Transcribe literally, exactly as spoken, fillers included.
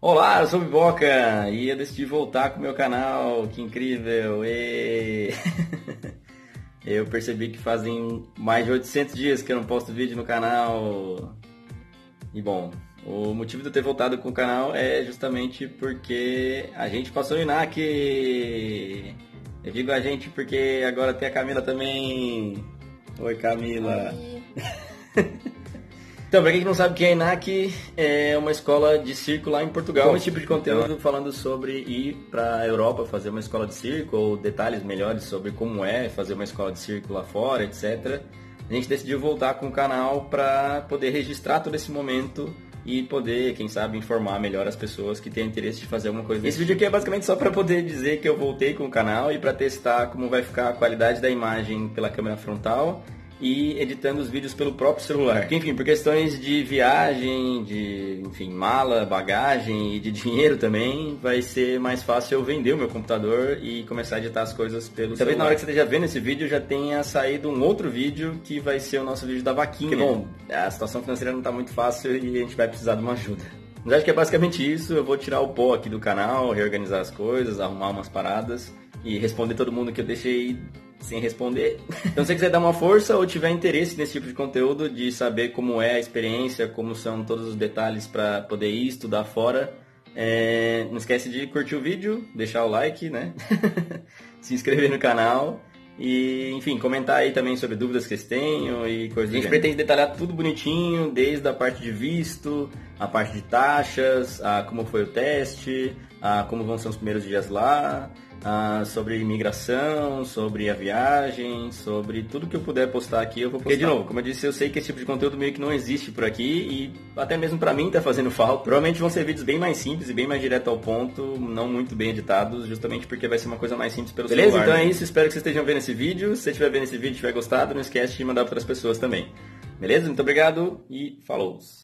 Olá, eu sou o Biboca e eu decidi voltar com o meu canal, que incrível! E... eu percebi que fazem mais de oitocentos dias que eu não posto vídeo no canal. E bom, o motivo de eu ter voltado com o canal é justamente porque a gente passou no I N A C. Eu digo a gente porque agora tem a Camila também. Oi, Camila! Oi. Então, pra quem não sabe o que é I N A C, é uma escola de circo lá em Portugal. Com esse tipo de conteúdo falando sobre ir pra Europa fazer uma escola de circo, ou detalhes melhores sobre como é fazer uma escola de circo lá fora, etcétera. A gente decidiu voltar com o canal pra poder registrar todo esse momento e poder, quem sabe, informar melhor as pessoas que têm interesse de fazer alguma coisa. Esse vídeo aqui é basicamente só pra poder dizer que eu voltei com o canal e pra testar como vai ficar a qualidade da imagem pela câmera frontal e editando os vídeos pelo próprio celular. Enfim, por questões de viagem, de enfim, mala, bagagem e de dinheiro também, vai ser mais fácil eu vender o meu computador e começar a editar as coisas pelo Talvez celular. Talvez na hora que você esteja vendo esse vídeo já tenha saído um outro vídeo que vai ser o nosso vídeo da vaquinha. Porque, bom, a situação financeira não está muito fácil e a gente vai precisar de uma ajuda. Mas acho que é basicamente isso. Eu vou tirar o pó aqui do canal, reorganizar as coisas, arrumar umas paradas e responder todo mundo que eu deixei sem responder. Então se você quiser dar uma força ou tiver interesse nesse tipo de conteúdo, de saber como é a experiência, como são todos os detalhes para poder ir estudar fora, é... não esquece de curtir o vídeo, deixar o like, né? Se inscrever no canal e, enfim, comentar aí também sobre dúvidas que vocês tenham e coisas do gênero. A gente pretende detalhar tudo bonitinho, desde a parte de visto, a parte de taxas, a como foi o teste, a como vão ser os primeiros dias lá, Ah, sobre imigração, sobre a viagem, sobre tudo que eu puder postar aqui, eu vou postar. Porque, de novo, como eu disse, eu sei que esse tipo de conteúdo meio que não existe por aqui e até mesmo pra mim tá fazendo falta. Provavelmente vão ser vídeos bem mais simples e bem mais direto ao ponto, não muito bem editados, justamente porque vai ser uma coisa mais simples pelo Beleza? celular. Beleza? Então é isso, espero que vocês estejam vendo esse vídeo. Se você estiver vendo esse vídeo e tiver gostado, não esquece de mandar para outras pessoas também. Beleza? Muito obrigado e falou!